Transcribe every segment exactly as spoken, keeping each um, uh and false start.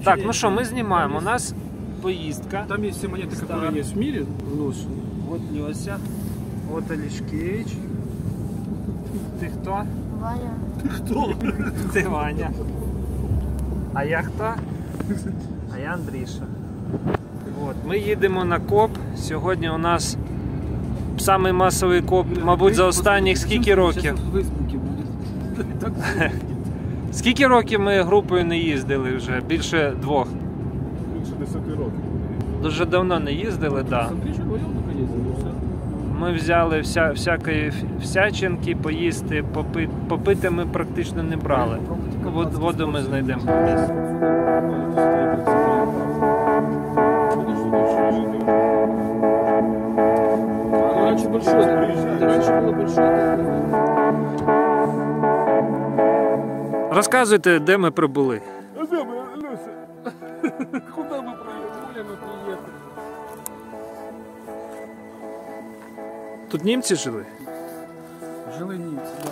Так, ну що, ми знімаємо. У нас поїздка. Там есть все монеты, которые есть в мире. Вот Льося, вот Олешкевич. Ти хто? Ваня. Ты кто? Ти Ваня. А я хто? А я Андріша. От, ми їдемо на коп. Сьогодні у нас самий масовий коп, мабуть, за останніх скільки років? Скільки років ми групою не їздили вже? Більше двох. Більше десяти років. Дуже давно не їздили, так. Да. Ми взяли вся, всякої всячинки, поїсти, попити. Попити ми практично не брали. Воду ми знайдемо. Раньше большой, раньше было большое. Розказуйте, де ми прибули. А где мы, Люся? Куда мы проехали? Мы приехали. Тут німці жили? Жили немцы, да.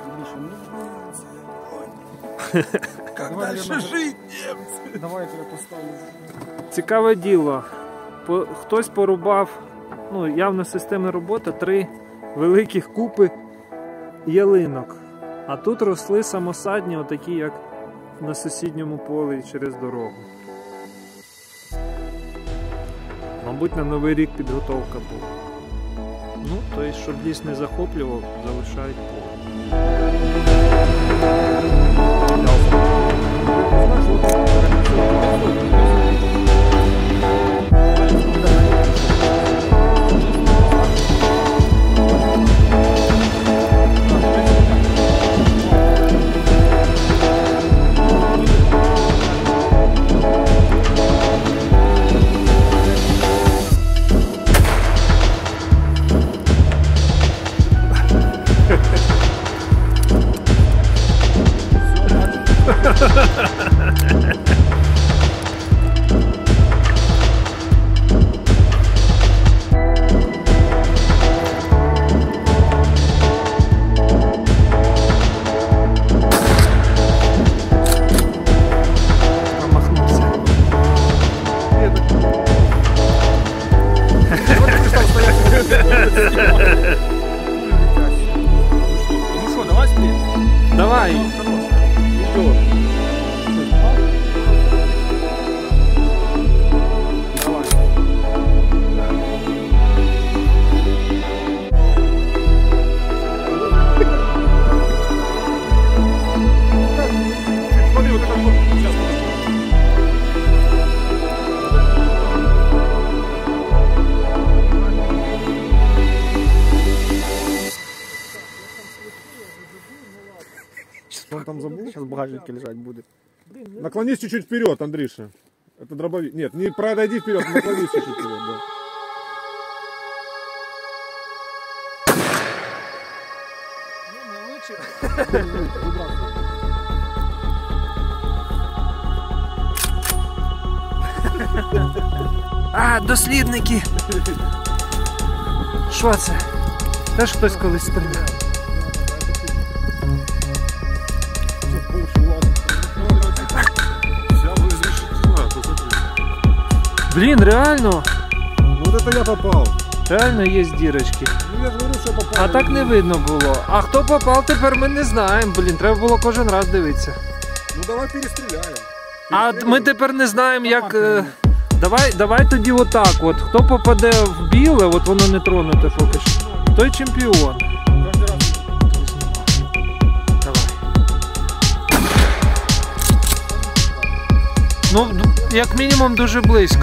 Как дальше жить, немцы? Давай я тебя поставлю. Цікаве діло. По, хтось порубав, ну, явно системна робота, три великих купи ялинок. А тут росли самосадні, отакі, як на сусідньому полі через дорогу. Мабуть, на Новий рік підготовка була. Ну, то є, щоб ліс не захоплював, залишають поле. Ну что, давай спи? Давай! Смотри, вот это вот. Сейчас, подожди. Он там забыл, сейчас в багажнике лежать будет. Наклонись чуть-чуть вперед, Андриша. Это дробовик. Нет, не пройди вперед, наклонись чуть-чуть вперед, да. А, дослідники! Що це? Теж хтось колись стріляв. Блін, реально! Вот это я попал. Реально є дірочки. Ну я же говорю, что попал. А так не видно було. А хто попав, тепер ми не знаємо. Блін, треба було кожен раз дивитися. Ну давай перестреляем. А ми тепер не знаємо, як... е, Давай, давай тоді отак от. Хто попаде в біле, от воно не тронуте поки що, той чемпіон. Каждый раз. Давай. Ну, як мінімум, дуже близько.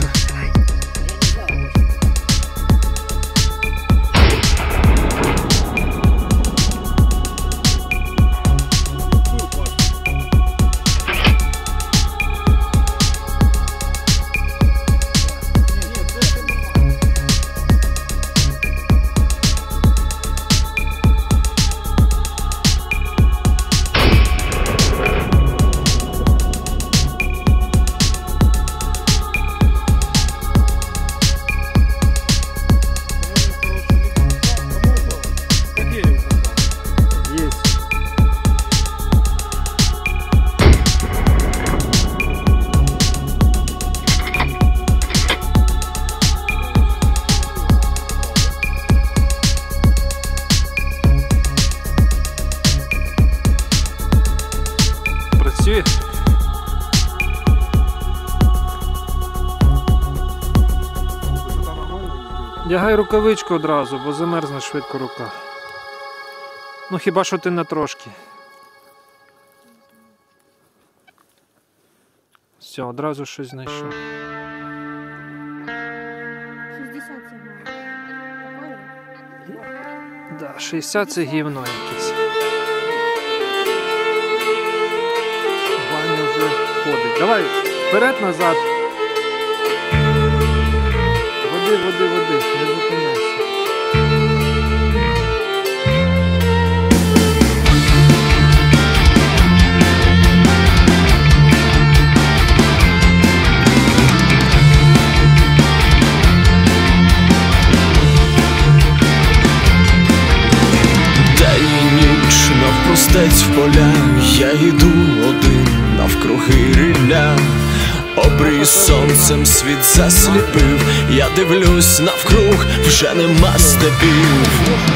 Дягай рукавичку одразу, бо замерзне швидко рука. Ну хіба що ти не трошки. Все, одразу щось знайшов. шістдесят це було. Да, шістдесят це гівно якесь. Ваня вже ходить. Давай, вперед-назад. Води, води, води, не зупиняйся. Навпростець в поля, я йду один навкруги рілля. Обрій сонцем світ засліпив, я дивлюсь навкруг, вже нема степів.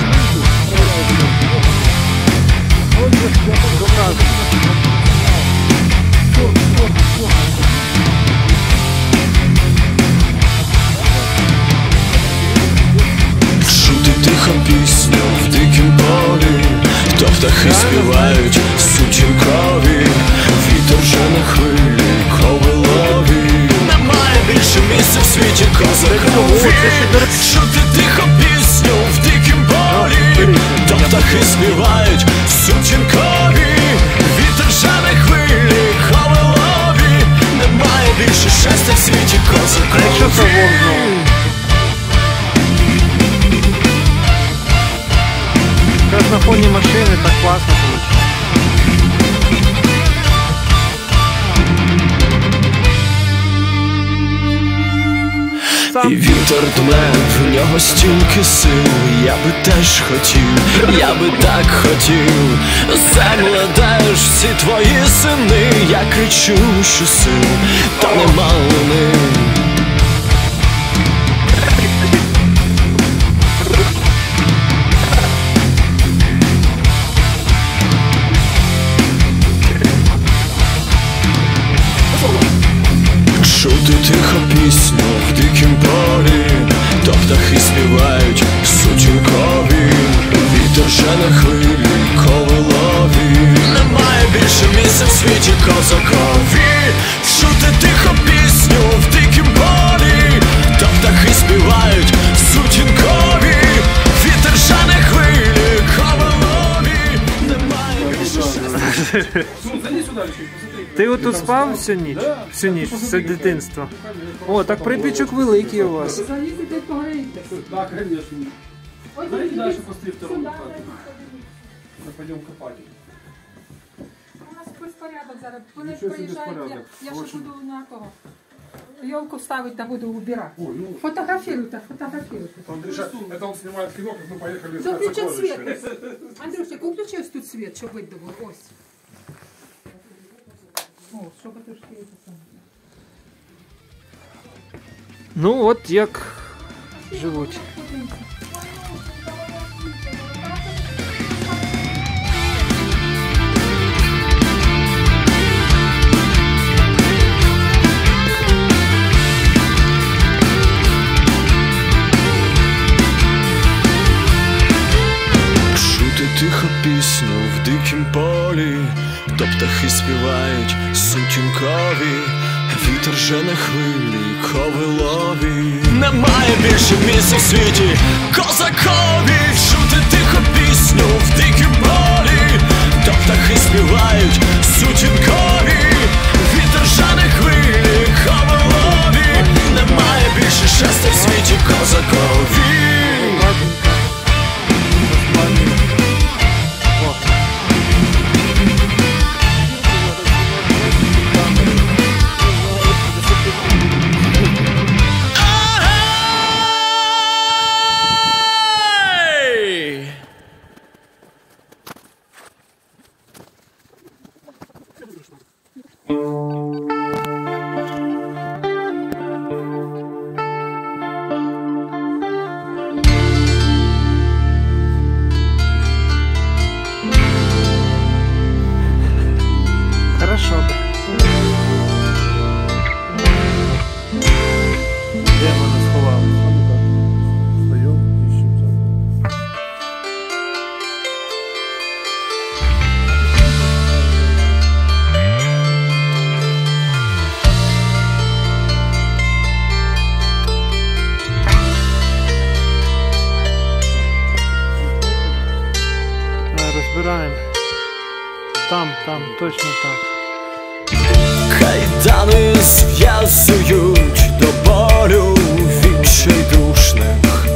Чути тихо пісню в дикім полі, то птахи співають сутінкові, вітер жене хвилі ковилові. Немає більше місця в світі козакові. Чути тихо пісню в дикім полі, то птахи співають сутінкові, вітер жене хвилі ковилові. Немає більше щастя в світі козакові. Якраз на фоні машини так класно вийшло. І вітер дме, в нього стільки сил, я би теж хотів, я би так хотів. Земле, де ж всі твої сини, я кричу, що сил, та нема луни. Чути тихо пісню в дикім полі, то птахи співають сутінкові, вітер жене хвилі ковилові. Немає більше місця в світі козакові. Чути тихо пісню в дикім полі, то птахи співають сутінкові, вітер жене хвилі ковилові. Немає більше щастя. Ти отут спав всю ніч? Всю ніч, все дитинство. О, так припічок великий у вас. Залізете, погоріте. Да, конечно. Ой, Давайте ідіть дальше по стрифтеру. сюди. Мы пойдем копать. У нас безпорядок зараз. Вони Нічого собі приїжджають, я, безпорядок. я ще Очень. буду на того. Йолку ставити та буду убирати. Ой, ну, Фотографируйте, фотографируйте. Андрюша, это он снимает кино, как мы поехали Да искать включи сокровища. світ. Андрюша, включи ось тут світ, щоб видно було. Ось. О, щоб трошки це саме. Ну от як живуть. Чути тихо пісню в дикім полі, то птахи співають сутінкові, вітер жене хвилі ковилові. Немає більше місця в світі козакові. Чути тихо пісню в дикім полі, то птахи співають сутінкові, вітер жене хвилі ковилові. Немає більше щастя в світі козакові. там, там, точно там. Кайдани зв'язують до болю відчайдушних.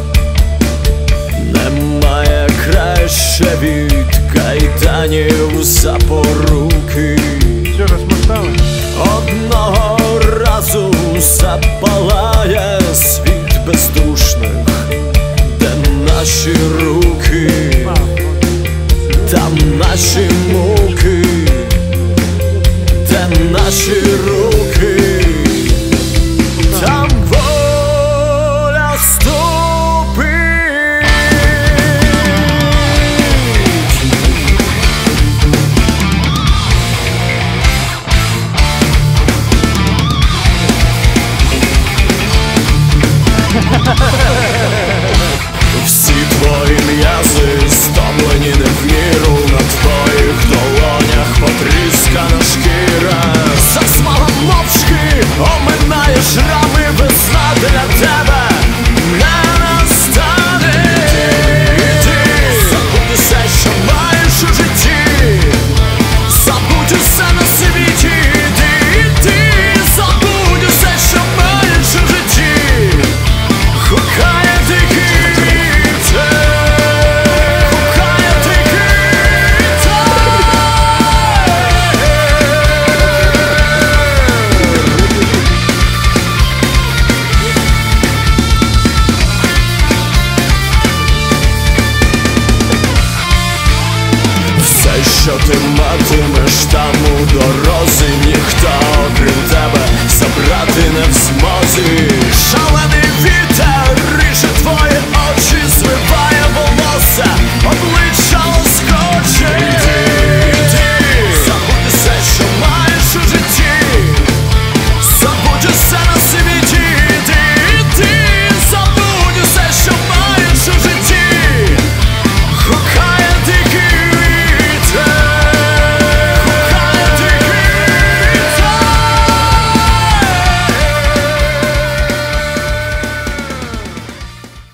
Немає краще від кайданів запоруки. Що, розмотали? Одного разу запалає світ бездушних, де наші руки, там наші муки, де наші руки, там воля ступить. Всі твої м'язи стомлені не в міру, на твоїх долонях потріскана шкіра. Засмага мовчки оминаєш рай.